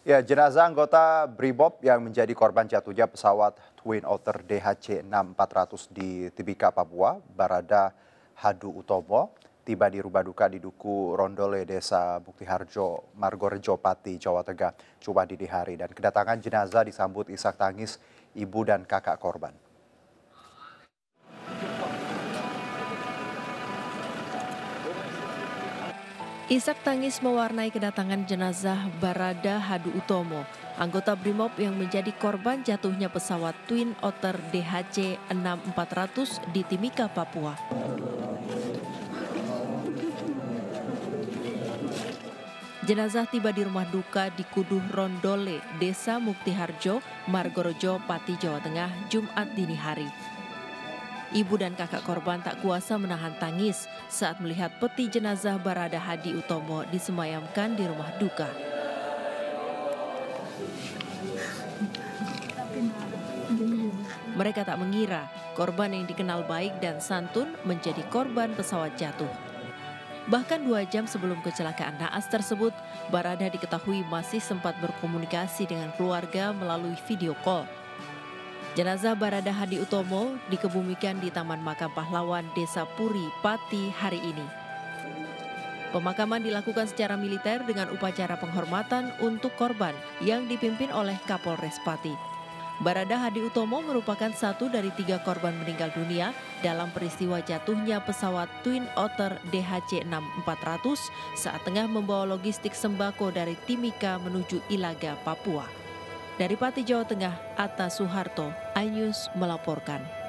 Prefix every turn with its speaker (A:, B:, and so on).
A: Ya, jenazah anggota Brimob yang menjadi korban jatuhnya pesawat Twin Otter DHC-6400 di Tibika, Papua, Barada Hadu Utomo, tiba di rumah duka di Duku Rondole, Desa Buktiharjo, Margorejo, Pati, Jawa Tengah, Jumat dini hari. Dan kedatangan jenazah disambut isak tangis ibu dan kakak korban.
B: Isak tangis mewarnai kedatangan jenazah Barada Hadu Utomo, anggota Brimob yang menjadi korban jatuhnya pesawat Twin Otter DHC-6400 di Timika, Papua. Jenazah tiba di rumah duka di Kuduh Rondole, Desa Muktiharjo, Margorejo, Pati, Jawa Tengah, Jumat dini hari. Ibu dan kakak korban tak kuasa menahan tangis saat melihat peti jenazah Barada Hadi Utomo disemayamkan di rumah duka. Mereka tak mengira korban yang dikenal baik dan santun menjadi korban pesawat jatuh. Bahkan 2 jam sebelum kecelakaan naas tersebut, Barada diketahui masih sempat berkomunikasi dengan keluarga melalui video call. Jenazah Barada Hadi Utomo dikebumikan di Taman Makam Pahlawan Desa Puri, Pati hari ini. Pemakaman dilakukan secara militer dengan upacara penghormatan untuk korban yang dipimpin oleh Kapolres Pati. Barada Hadi Utomo merupakan satu dari 3 korban meninggal dunia dalam peristiwa jatuhnya pesawat Twin Otter DHC-6400 saat tengah membawa logistik sembako dari Timika menuju Ilaga, Papua. Dari Pati, Jawa Tengah, Atta Suharto, iNews melaporkan.